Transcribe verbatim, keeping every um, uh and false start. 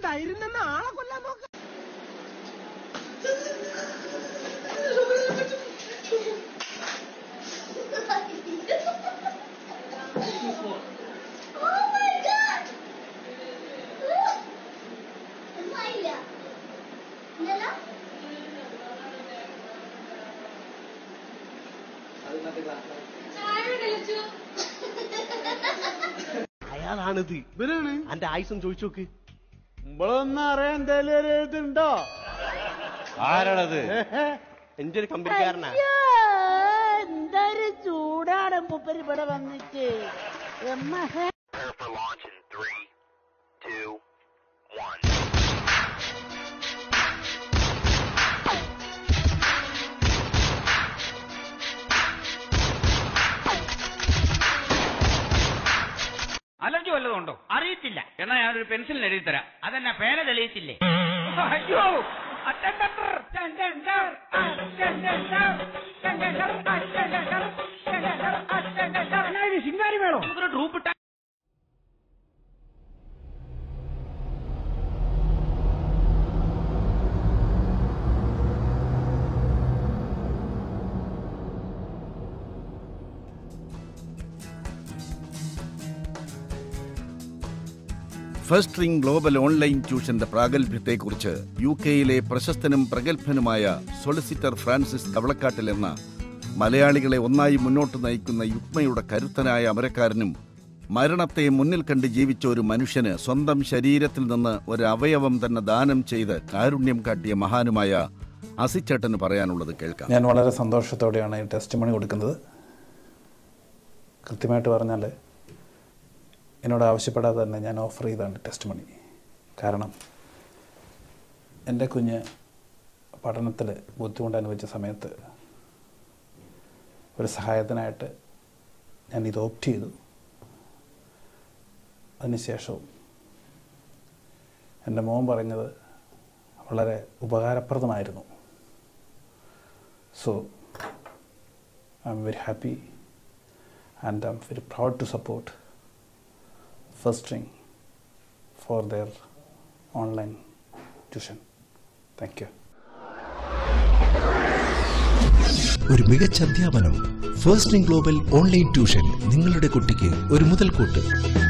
ധൈര്യം നിന്ന് ആളെ കൊല്ലാൻ നോക്ക. അയാളാണിത്. ഇവരാണ് എന്റെ ആയുസം ചോദിച്ചു നോക്ക്. നമ്മളൊന്നും അറിയാൻ എന്തായാലും ഇതുണ്ടോ? ആരാണത്? എന്റെ ഒരു കമ്പനിക്കാരനാ. എന്തൊരു ചൂടാണ് മൂപ്പര് ഇവിടെ വന്നിട്ട്. അലർജി വല്ലതുണ്ടോ? അറിയത്തില്ല. എന്നാ ഞാനൊരു പെൻസിലിന് എഴുതി തരാം. അതെന്നാ പേന തെളിയിച്ചില്ലേ? അയ്യോ, ശിങ്കാരി വേണോ? ട്രൂപ്പ് ഇട്ട ഫസ്റ്റ് റിംഗ് ഗ്ലോബൽ ഓൺലൈൻ ട്യൂഷന്റെ പ്രാഗൽഭ്യത്തെക്കുറിച്ച് യു കെയിലെ പ്രശസ്തനും പ്രഗത്ഭനുമായ സൊളിസിറ്റർ ഫ്രാൻസിസ് കവളക്കാട്ടിൽ എന്ന മലയാളികളെ ഒന്നായി മുന്നോട്ട് നയിക്കുന്ന യുക്മയുടെ കരുത്തനായ അമരക്കാരനും മരണത്തെ മുന്നിൽ കണ്ട് ജീവിച്ച ഒരു മനുഷ്യന് സ്വന്തം ശരീരത്തിൽ നിന്ന് ഒരു അവയവം തന്നെ ദാനം ചെയ്ത് കാരുണ്യം കാട്ടിയ മഹാനുമായ അസിച്ചേട്ടന് പറയാനുള്ളത് കേൾക്കാം. ഞാൻ വളരെ സന്തോഷത്തോടെയാണ് ഈ ടെസ്റ്റ് മണി കൊടുക്കുന്നത്. കൃത്യമായിട്ട് പറഞ്ഞാൽ എന്നോട് ആവശ്യപ്പെടാതെ തന്നെ ഞാൻ ഓഫർ ചെയ്താണ് ടെസ്റ്റ് മണി. കാരണം എൻ്റെ കുഞ്ഞ് പഠനത്തിൽ ബുദ്ധിമുട്ട് അനുഭവിച്ച സമയത്ത് ഒരു സഹായത്തിനായിട്ട് ഞാൻ ഇത് ഓപ്റ്റ് ചെയ്തു. അതിനുശേഷവും എൻ്റെ മോൻ പറഞ്ഞത് വളരെ ഉപകാരപ്രദമായിരുന്നു. So I'm very happy and I'm very proud to support First Ring for their online tuition. Thank you. ഒരു മികച്ച അധ്യാപനം. First Ring global online tuition നിങ്ങളുടെ കുട്ടിക്ക് ഒരു മുതൽക്കൂട്ട്.